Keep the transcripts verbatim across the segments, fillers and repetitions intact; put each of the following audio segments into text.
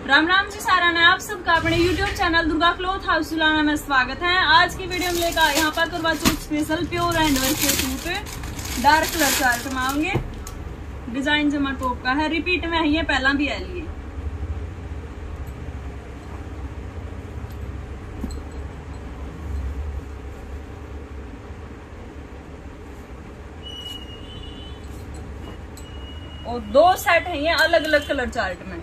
राम राम जी सारा ने आप सबका अपने YouTube channel Durga Cloth House Sulana में स्वागत है। आज की वीडियो में लेकर यहाँ पर Karva Chauth special pure hand work के सूट डार्क कलर चार्ट में आऊंगे। डिजाइन जमा टॉप का है, रिपीट में है, ये पहला भी है लिए। और दो सेट है ये अलग अलग कलर चार्ट में,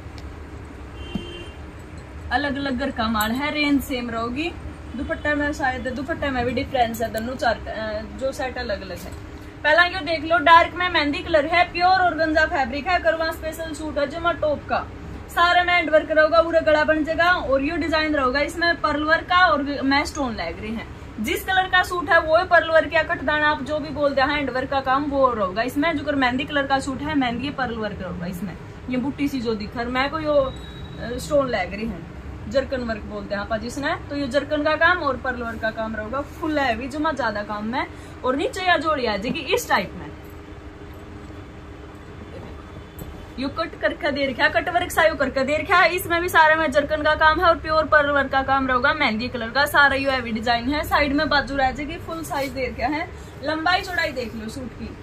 अलग अलग घर का माल है, रेंज सेम रहोगी। दुपट्टा में शायद दुपट्टे में भी डिफरेंस है, दोनों चार्ट जो सेट अलग अलग है। पहला ये देख लो, डार्क में मेहंदी कलर है, प्योर ऑर्गेन्जा फैब्रिक है, करवा स्पेशल सूट है जमा टॉप का, सारे में हैंड वर्क रहेगा, पूरा गला बन जाएगा। और ये डिजाइन रहेगा इसमें पर्ल वर्क का और मैं स्टोन लग रही है। जिस कलर का सूट है वो पर्ल वर्क या कटदाना आप जो भी बोलते हैं, हैंड वर्क का काम वो रहेगा इसमें। जो मेहंदी कलर का सूट है, मेहंदी पर्ल वर्क रहेगा इसमें। ये बुट्टी सी जो दिख मैं को यो स्टोन लग रही है, जरकन वर्क बोलते हैं आप जिसने, तो ये जरकन का काम और पर्ल वर्क का काम रहेगा। फुल हैवी जमा ज्यादा काम में, और नीचे या जोड़ी आ जाएगी इस टाइप में। यू कट करके दे रखा, कट वर्क सा यू करके दे रखा है। इसमें भी सारे में जरकन का काम है और प्योर पर्ल वर्क का काम रहेगा, मेहंदी कलर का। सारा यू हैवी डिजाइन है, साइड में बाजू रह जाएगी, फुल साइज दे रखा है। लंबाई चौड़ाई देख लो सूट की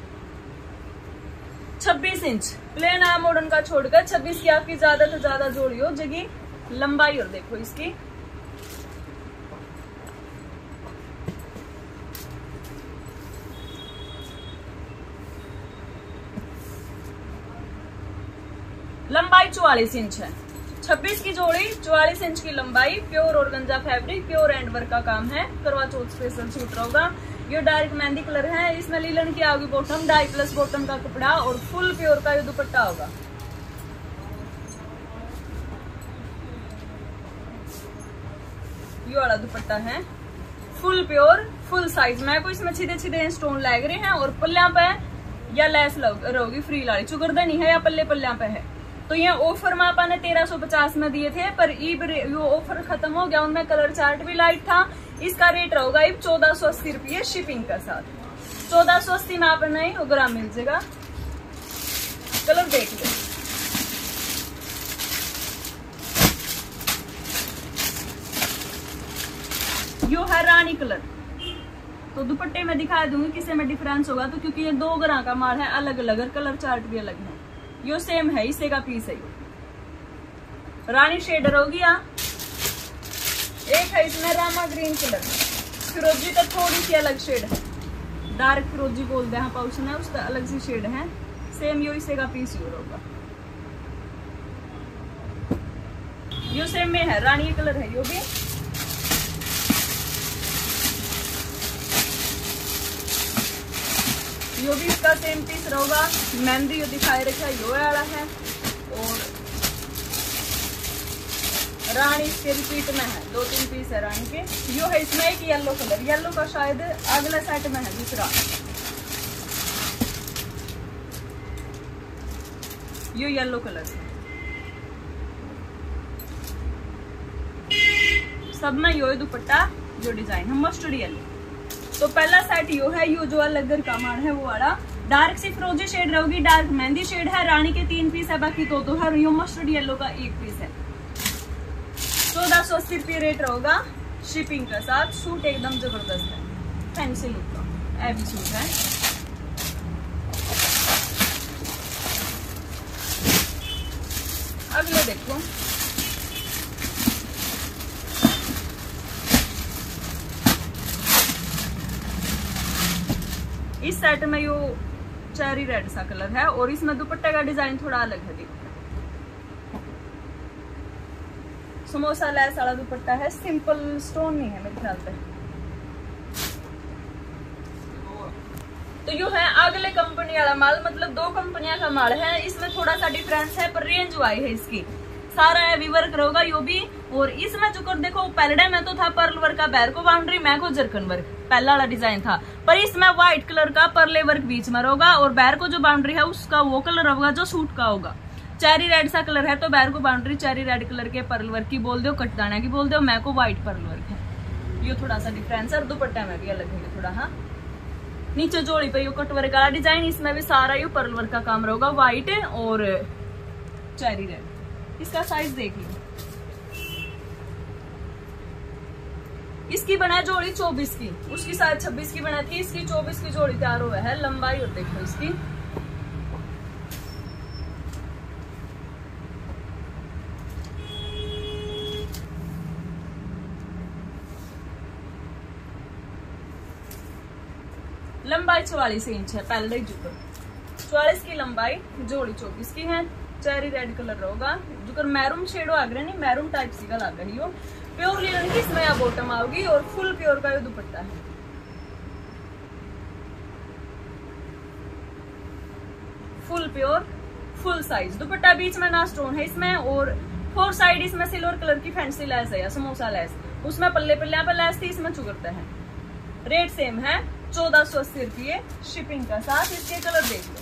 छब्बीस इंच, प्लेन आर्म मॉडर्न का छोड़कर छब्बीस की आपकी ज्यादा से ज्यादा जोड़ी हो जगी लंबाई। और देखो इसकी लंबाई चौवालीस इंच है, छब्बीस की जोड़ी, चौवालीस इंच की लंबाई, pure organza fabric, pure hand work का काम है, करवा चौथ स्पेशल सूट रहेगा। ये डार्क मेहंदी कलर है, इसमें लीलन की आगे बॉटम, डाई प्लस बॉटम का कपड़ा और फुल प्योर का ये दुपट्टा होगा। ये वाला दुपट्टा है फुल प्योर, फुल साइज में को इसमें सीधे सीधे स्टोन लग रहे हैं। और पल्ला पे या लेस रहोगी फ्री लाड़ी, चुगरदा नहीं है या पल्ले पल्ला पे है। तो ये ऑफर में आपने तेरह सौ पचास में दिए थे, पर ये ऑफर खत्म हो गया, उनमें कलर चार्ट भी लाइट था। इसका रेट रहेगा अब चौदह सौ अस्सी रुपये शिपिंग के साथ। चौदह सौ अस्सी में आप नहीं ग्राम मिल जाएगा। कलर देख लो, यो है रानी कलर। तो दुपट्टे में दिखा दूंगी किसे में डिफरेंस होगा, तो क्योंकि ये दो ग्राम का माल है, अलग अलग है, कलर चार्ट भी अलग है। यो सेम है, इसे का पीस है। यो रानी शेड रहोगी। एक है इसमें रामा ग्रीन कलर, फिरोजी का थोड़ी सी अलग शेड है, डार्क फिरोजी बोलते हैं पाउच में, उसका अलग सी शेड है। सेम यो इसे का पीस यो होगा। यो सेम में है, रानी कलर है यो भी। यो भी इसका सेम पीस रहेगा। मेहंदी यो दिखाई रखा है, यो वाला है। और रानी इसके रिपीट में है, दो तीन पीस है रानी के। यो है इसमें एक येलो कलर, येलो का शायद अगला सेट में है दूसरा। यो येलो कलर सब में यो है दुपट्टा, जो डिजाइन है मस्टर्ड येलो। तो पहला सेट यो है, यो जो अलग का माल है वो वाला डार्क सी फिरोजी शेड रहेगी, डार्क मेहंदी शेड है, रानी के तीन पीस है, बाकी दो तो है। यो मस्टर्ड येलो का एक पीस है। चौदह सौ अस्सी रुपये रेट रहेगा शिपिंग के साथ। सूट एकदम जबरदस्त है, फैंसी लुक का हैवी सूट है। अगले देखो, इस सेट में यो चेरी रेड सा कलर है, और इसमें दुपट्टे का डिजाइन थोड़ा अलग है। देखो समोसा लैस वाला दुपट्टा है, सिंपल स्टोन नहीं है मेरे ख्याल से। तो यो है अगले कंपनी वाला माल, मतलब दो कंपनियां का माल है। इसमें थोड़ा सा डिफरेंस है, पर रेंज वाई है इसकी। सारा हैवी वर्क रहेगा यो भी। और इसमें जो कर देखो, पहले में तो था पर्ल वर्क का बैर को बाउंड्री, मैं को जरकन वर्क पहला वाला डिजाइन था, पर इसमें व्हाइट कलर का पर्ले वर्क बीच में रहेगा। और बैर को जो बाउंड्री है उसका वो कलर रहेगा जो सूट का होगा। चेरी रेड सा कलर है, तो बैर को बाउंड्री चेरी रेड कलर के पर्ल वर्क की बोल दो, कटदाना की बोल दो, मैं को व्हाइट पर्ल वर्क है। ये थोड़ा सा डिफरेंस है, और दुपट्टा में भी अलग है थोड़ा। हाँ, नीचे जोड़ी पे यो कट वर्क वाला डिजाइन, इसमें भी सारा यो पर्ल वर्क का काम रहेगा, व्हाइट और चेरी रेड। इसका साइज देख लो। इसकी बना जोड़ी चौबीस की, उसकी शायद छब्बीस की बना थी, इसकी चौबीस की जोड़ी तैयार हुआ है। लंबाई और देखो इसकी, लंबाई चौवालीस इंच है। पहले ही जुकर चौवालीस की लंबाई, जोड़ी चौबीस की है। चेरी रेड कलर रहेगा, जुकर मैरून शेड आगे नहीं, मैरून टाइप सी का लग रही हो। प्योर लिनन की इसमें बॉटम आओगी और फुल प्योर का ये दुपट्टा है। Full pure, full size dupatta, बीच में ना स्टोन है इसमें, और फोर साइड इसमें सिल्वर कलर की फैंसी लेस है या समोसा लेस, उसमें पल्ले पल्ले पर लेस थी, इसमें चुगरता है। रेट सेम है, चौदह सौ अस्सी रुपये शिपिंग का साथ। इसके कलर देख लो,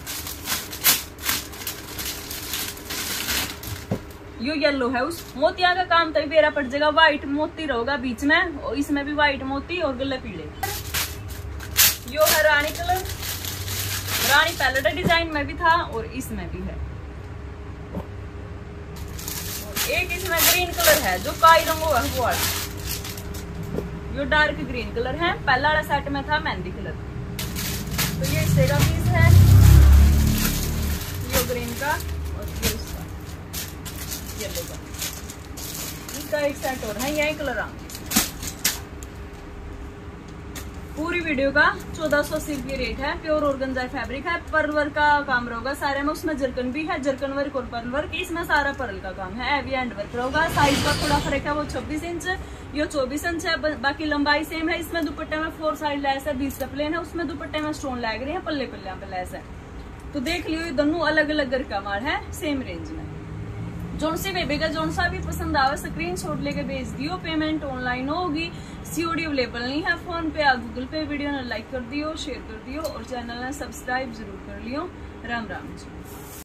यो येलो है, उस मोतिया का काम तभी बेरा पड़ जाएगा। व्हाइट मोती रहेगा बीच में, और इसमें भी व्हाइट मोती और गले पीले। यो है रानी कलर, रानी पैलेट डिजाइन में भी था और इसमें भी है। और एक इसमें ग्रीन कलर है जो काई रंगो है वो वाला, यो डार्क ग्रीन कलर है। पहला वाला सेट में था मेहंदी कलर, तो ये इससे का पीस है, यो ग्रीन का और ये इसका येलो का। इसका एक सेट और है, यही कलर आ। पूरी वीडियो का चौदह सौ अस्सी रुपये रेट है। प्योर ऑर्गेन्जा फैब्रिक है, पर्ल वर्क का काम रहेगा सारे में, उसमें जरकन भी है, जरकन वर्क और पर्ल वर्क, इसमें सारा पर्ल का काम है। हैवी हैंड वर्क रहेगा। साइज का थोड़ा फर्क है, वो छब्बीस इंच, ये चौबीस इंच है। बाकी लंबाई सेम है। इसमें दुपट्टे में फोर साइड लेस है, बीस का प्लेन है, उसमें दुपट्टे में स्टोन लग रहे हैं, पल्ले पल्ले पे लेस है। तो देख लियो, दोनों अलग अलग घर का माल है, सेम रेंज में। जोन सी बेबी का जोन सा भी पसंद आवे स्क्रीनशॉट लेके भेज दियो। पेमेंट ऑनलाइन होगी, सीओडी अवेलेबल नहीं है। फोन पे या गूगल पे। वीडियो ने लाइक कर दियो, शेयर कर दियो और चैनल ने सब्सक्राइब जरूर कर लियो। राम राम जी।